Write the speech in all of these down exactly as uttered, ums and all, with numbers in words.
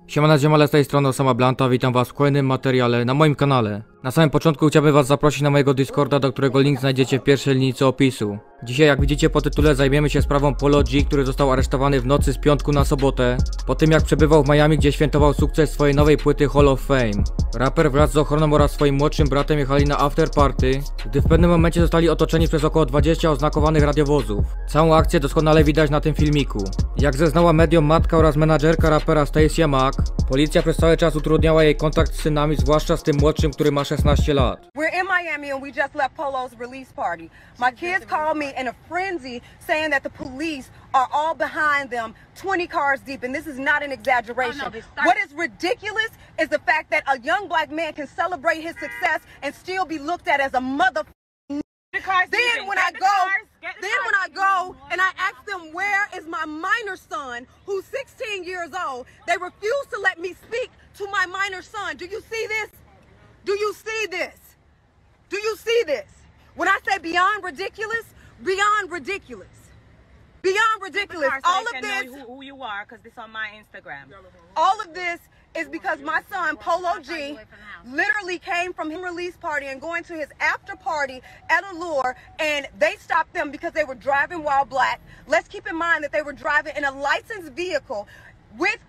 Siemana ziomale, z tej strony Osama Blanta, witam was w kolejnym materiale na moim kanale. Na samym początku chciałbym was zaprosić na mojego Discorda, do którego link znajdziecie w pierwszej linijce opisu. Dzisiaj, jak widzicie po tytule, zajmiemy się sprawą Polo G, który został aresztowany w nocy z piątku na sobotę, po tym jak przebywał w Miami, gdzie świętował sukces swojej nowej płyty Hall of Fame. Raper wraz z ochroną oraz swoim młodszym bratem jechali na after party, gdy w pewnym momencie zostali otoczeni przez około dwudziestu oznakowanych radiowozów. Całą akcję doskonale widać na tym filmiku. Jak zeznała mediom matka oraz menadżerka rapera Stacia Mack, policja przez cały czas utrudniała jej kontakt z synami, zwłaszcza z tym młodszym, który ma szesnaście lat. We're in Miami and we just left Polo's release party. My kids called me in a frenzy saying that the police are all behind them, twenty cars deep, and this is not an exaggeration. Oh, no, what is ridiculous is the fact that a young black man can celebrate his success and still be looked at as a mother. The then when I go, the then when I go and I ask them where is my minor son who's sixteen years old, they refuse to let me speak to my minor son. Do you see this? Do you see this? Do you see this? When I say beyond ridiculous, beyond ridiculous. Beyond ridiculous. All of this, know who, who you are, because this on my Instagram. All of this is because my son Polo G literally came from his release party and going to his after party at Allure, and they stopped them because they were driving while black. Let's keep in mind that they were driving in a licensed vehicle with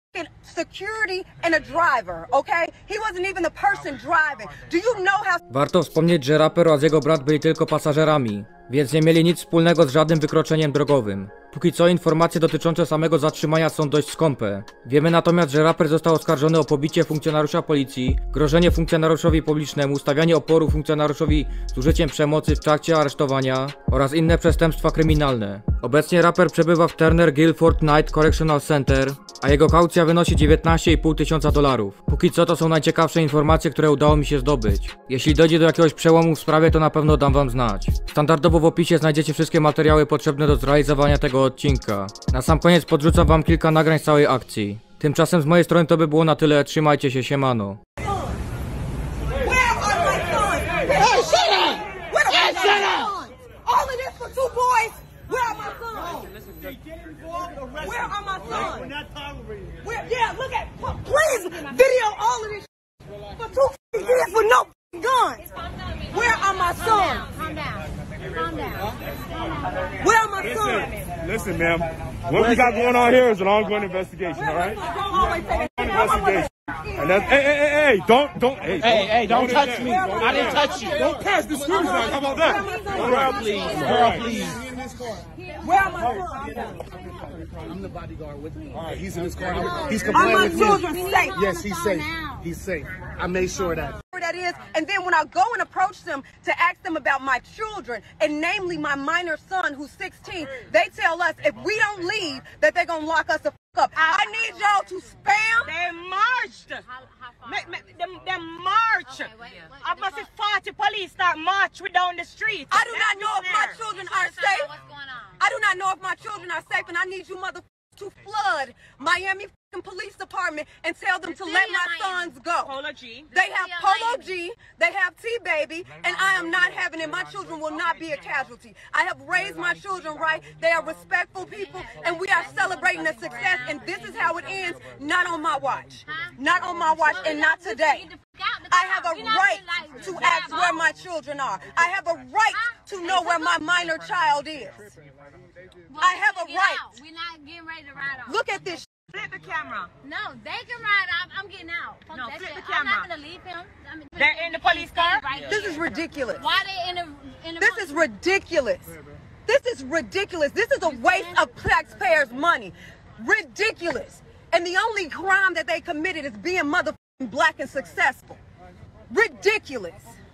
security and a driver, okay? He wasn't even the person driving. Do you know how... Warto wspomnieć, że raper oraz jego brat byli tylko pasażerami, więc nie mieli nic wspólnego z żadnym wykroczeniem drogowym. Póki co informacje dotyczące samego zatrzymania są dość skąpe. Wiemy natomiast, że raper został oskarżony o pobicie funkcjonariusza policji, grożenie funkcjonariuszowi publicznemu, stawianie oporu funkcjonariuszowi z użyciem przemocy w trakcie aresztowania oraz inne przestępstwa kryminalne. Obecnie raper przebywa w Turner Guilford Night Correctional Center, a jego kaucja wynosi dziewiętnaście i pół tysiąca dolarów. Póki co to są najciekawsze informacje, które udało mi się zdobyć. Jeśli dojdzie do jakiegoś przełomu w sprawie, to na pewno dam wam znać. Standardowo w opisie znajdziecie wszystkie materiały potrzebne do zrealizowania tego odcinka. Na sam koniec podrzucam wam kilka nagrań z całej akcji. Tymczasem z mojej strony to by było na tyle, trzymajcie się, siemano. Where are my sons? We're not tolerating. Where, yeah, look at, please video all of this for two kids with no guns. Where are my sons? Calm down. Calm down. Where are my sons? Listen, ma'am. What we got going on here is an ongoing investigation, all right? Investigation. And that's, hey, hey, hey, hey, don't, don't, hey, hey, don't, hey, don't, don't touch me. I didn't touch you. Don't pass the screws now. How about that? Girl, please. Girl, please. Where are my sons? I'm the bodyguard with me. All right, he's in his car. He's Are complaining my with children me. safe? Yes, he's safe. He's safe. I made sure of that. That is, and then when I go and approach them to ask them about my children, and namely my minor son who's sixteen, they tell us if we don't leave that they're gonna lock us the f up. I need y'all to spam. They marched. How, how far? Me, me, them, them march. Okay, wait, wait, I must have forty police that march we down the street. I do not know if my children are safe. What's going on? I do not know if my children are safe, and I need you mother to flood Miami Police Department and tell them to let my sons go. Polo G. They have Polo G, they have T-Baby, and I am not having it. My children will not be a casualty. I have raised my children right. They are respectful people, and we are celebrating the success, and this is how it ends, not on my watch. Not on my watch, and not today. I have a right to ask where my children are. I have a right to know where my minor child is. I have a right. We're not getting ready to ride off. Look at this. Flip the camera. No, they can ride off. I'm getting out. Fuck No, that flip shit. the I'm not camera. gonna leave him. I mean, They're in the police car? Right This here. is ridiculous. Why they in the in the? This is ridiculous. This is ridiculous. This is a waste of taxpayers' money. Ridiculous. And the only crime that they committed is being motherfucking black and successful. Ridiculous.